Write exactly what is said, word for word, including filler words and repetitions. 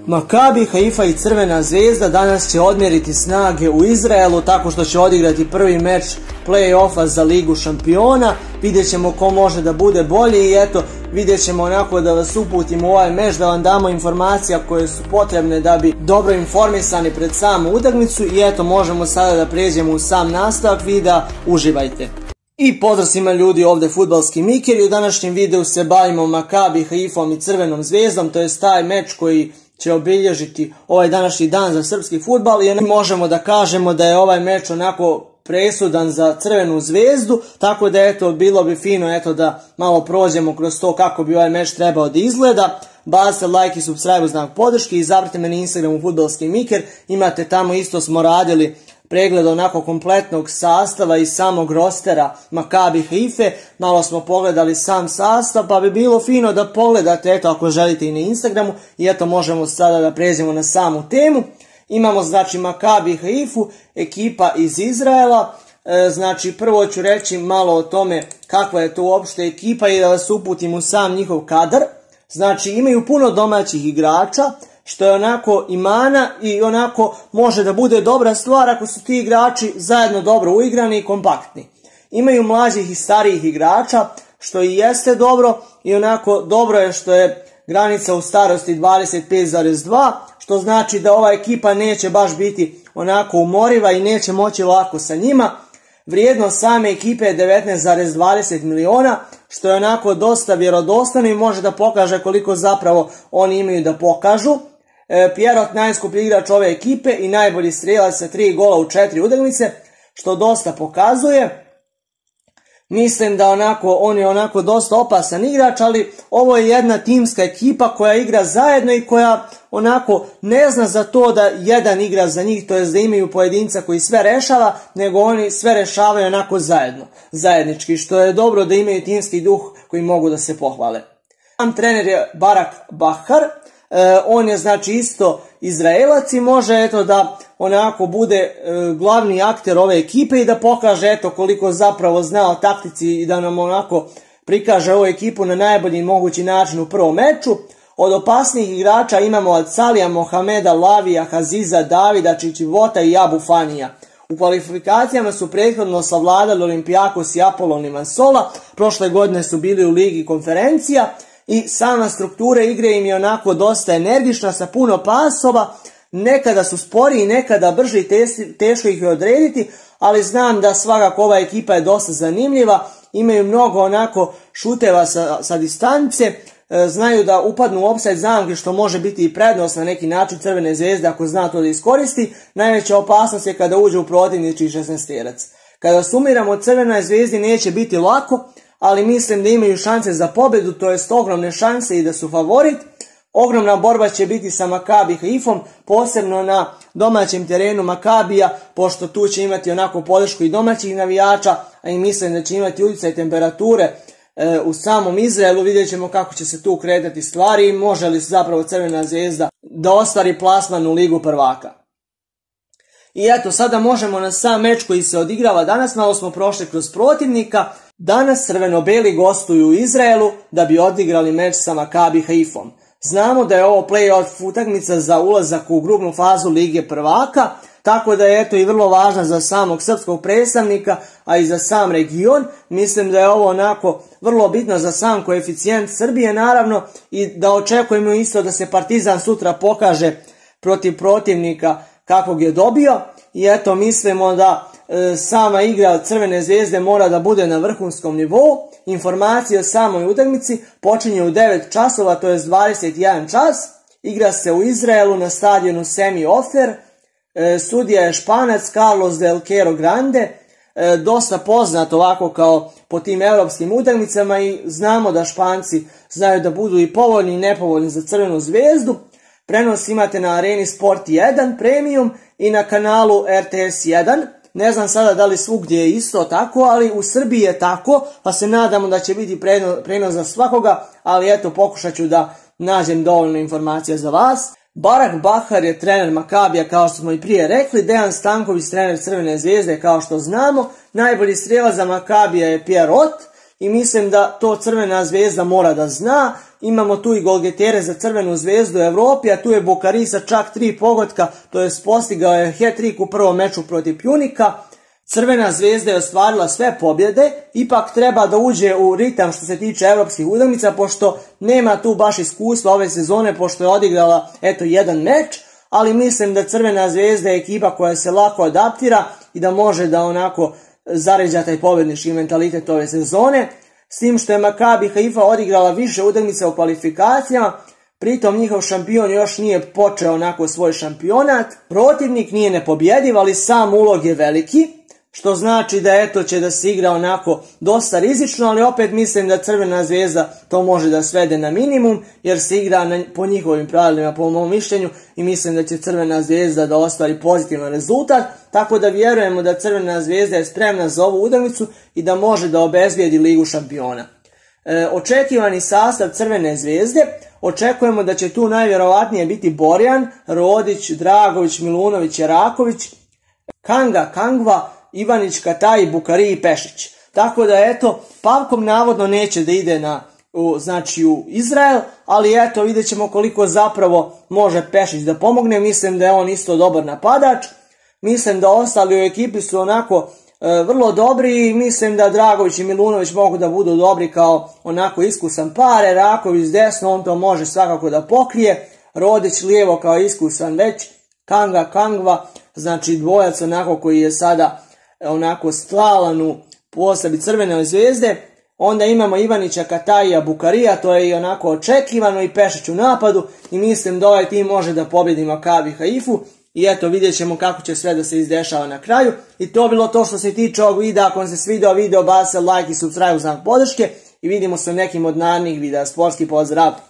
Makabi Haifa i Crvena zvezda danas će odmjeriti snage u Izraelu tako što će odigrati prvi meč play-offa za Ligu šampiona. Vidjet ćemo ko može da bude bolji i eto, vidjet ćemo onako da vas uputimo u ovaj meč, da vam damo informacija koje su potrebne da bi dobro informisani pred samu utakmicu i eto, možemo sada da pređemo u sam nastavak videa. Uživajte! I pozdrav svima ljudi, ovdje Fudbalski Miker i u današnjem videu se bavimo Makabi Haifom i Crvenom zvezdom, to je taj meč koji će obilježiti ovaj današnji dan za srpski fudbal i možemo da kažemo da je ovaj meč onako presudan za Crvenu zvezdu, tako da eto, bilo bi fino eto da malo prođemo kroz to kako bi ovaj meč trebao da izgleda. Bacite like i subscribe u znak podrške i zapratite me na Instagramu Fudbalski Miker, imate tamo isto smo radili pregled onako kompletnog sastava i samog rostera Makabi Haife, malo smo pogledali sam sastav, pa bi bilo fino da pogledate eto ako želite i na Instagramu i eto možemo sada da pređemo na samu temu. Imamo znači Makabi Haifu, ekipa iz Izraela, e, znači prvo ću reći malo o tome kakva je to uopšte ekipa i da vas uputim u sam njihov kadar. Znači imaju puno domaćih igrača, što je onako i mana i onako može da bude dobra stvar ako su ti igrači zajedno dobro uigrani i kompaktni. Imaju mlađih i starijih igrača, što i jeste dobro i onako dobro je što je granica u starosti dvadeset pet zarez dva, što znači da ova ekipa neće baš biti onako umoriva i neće moći lako sa njima. Vrijednost same ekipe je devetnaest zarez dvadeset miliona, što je onako dosta vjerodostojno i može da pokaže koliko zapravo oni imaju da pokažu. Pierrot najskuplji igrač ove ekipe i najbolji strelac sa tri gola u četiri utakmice, što dosta pokazuje. Mislim da onako, on je onako dosta opasan igrač, ali ovo je jedna timska ekipa koja igra zajedno i koja onako ne zna za to da jedan igra za njih, to jest da imaju pojedinca koji sve rešava, nego oni sve rešavaju onako zajedno, zajednički, što je dobro da imaju timski duh koji mogu da se pohvale. Sam trener je Barak Bahar. E, on je znači isto Izraelac i može eto da onako bude e, glavni akter ove ekipe i da pokaže eto koliko zapravo zna o taktici i da nam onako prikaže ovu ekipu na najbolji mogući način u prvom meču. Od opasnijih igrača imamo Al-Salija, Mohameda, Lavija, Haziza, Davida, Čičivota i Abu Fanija. U kvalifikacijama su prethodno savladali Olympiakos i Apollon Limassol, prošle godine su bili u Ligi konferencija. I sama struktura igre im je onako dosta energična sa puno pasova, nekada su sporiji, nekada brži i teško ih je odrediti, ali znam da svakako ova ekipa je dosta zanimljiva, imaju mnogo onako šuteva sa, sa distance, e, znaju da upadnu u ofsajd zamke što može biti i prednost na neki način Crvene zvezde ako zna to da iskoristi. Najveća opasnost je kada uđe u protivnički šesnaesterac. Kada sumiramo, Crvenoj zvezdi neće biti lako, ali mislim da imaju šanse za pobjedu, to jest ogromne šanse i da su favorit. Ogromna borba će biti sa Makabi Haifom, posebno na domaćem terenu Makabija, pošto tu će imati onako podršku i domaćih navijača, a i mislim da će imati utjecaj temperature e, u samom Izraelu. Vidjet ćemo kako će se tu kretati stvari i može li zapravo Crvena zvezda da ostvari plasman u Ligu prvaka. I eto, sada možemo na sam meč koji se odigrava danas, malo smo prošli kroz protivnika. Danas crveno-beli gostuju u Izraelu da bi odigrali meč sa Makabi Haifom. Znamo da je ovo play-off utakmica za ulazak u grupnu fazu Lige prvaka, tako da je eto i vrlo važna za samog srpskog predstavnika, a i za sam region. Mislim da je ovo onako vrlo bitno za sam koeficijent Srbije naravno i da očekujemo isto da se Partizan sutra pokaže protiv protivnika kakvog je dobio i eto mislimo da e, sama igra Crvene zvezde mora da bude na vrhunskom nivou. Informacije o samoj utakmici počinje u devet časova, to je dvadeset jedan čas. Igra se u Izraelu na stadionu Semi Ofer. E, sudija je Španac Carlos del Quero Grande, e, dosta poznat ovako kao po tim europskim utakmicama i znamo da Španci znaju da budu i povoljni i nepovoljni za Crvenu zvezdu. Prenos imate na Areni Sport jedan Premium i na kanalu R T S jedan. Ne znam sada da li svugdje je isto tako, ali u Srbiji je tako, pa se nadamo da će biti prenos za svakoga, ali eto pokušat ću da nađem dovoljno informacija za vas. Barak Bahar je trener Makabija kao što smo i prije rekli, Dejan Stanković trener Crvene zvezde kao što znamo, najbolji strelac za Makabija je Pierrot, i mislim da to Crvena zvezda mora da zna. Imamo tu i golgetere za Crvenu zvezdu u Evropi, a tu je Bukari sa čak tri pogotka, to je postigao je hat-trick u prvom meču protiv Pjunika. Crvena zvezda je ostvarila sve pobjede, ipak treba da uđe u ritam što se tiče evropskih utakmica, pošto nema tu baš iskustva ove sezone, pošto je odigrala eto jedan meč, ali mislim da Crvena zvezda je ekipa koja se lako adaptira i da može da onako zaređa taj pobjednički mentalitet ove sezone, s tim što je Maccabi Haifa odigrala više utakmica u kvalifikacijama, pritom njihov šampion još nije počeo onako svoj šampionat, protivnik nije nepobjediv, ali sam ulog je veliki, što znači da eto će da se igra onako dosta rizično, ali opet mislim da Crvena zvezda to može da svede na minimum, jer se igra na, po njihovim pravilima, po mom mišljenju, i mislim da će Crvena zvezda da ostvari pozitivan rezultat, tako da vjerujemo da Crvena zvezda je spremna za ovu utakmicu i da može da obezbijedi Ligu šampiona. E, očekivani sastav Crvene zvezde, očekujemo da će tu najvjerovatnije biti Borjan, Rodić, Dragović, Milunović, Jeraković, Kanga, Kangva, Ivanić, Kataj, Bukari i Pešić. Tako da eto, Pavkom navodno neće da ide na, u, znači u Izrael, ali eto vidjet ćemo koliko zapravo može Pešić da pomogne. Mislim da je on isto dobar napadač. Mislim da ostali u ekipi su onako e, vrlo dobri i mislim da Dragović i Milunović mogu da budu dobri kao onako iskusan par. Raković desno, on to može svakako da pokrije. Rodić lijevo kao iskusan već. Kanga, Kangva, znači dvojac onako koji je sada onako stalan u postavi Crvene zvezde. Onda imamo Ivanića, Kataija, Bukarija, to je i onako očekivano, i Pešić u napadu, i mislim da ovaj tim može da pobjedi Maccabi Haifu. I eto, vidjet ćemo kako će sve da se izdešava na kraju. I to bilo to što se tiče ovog videa. Ako vam se svidio video, bacite like i subscribe u znak podrške i vidimo se u nekim od narednih videa. Sportski pozdrav!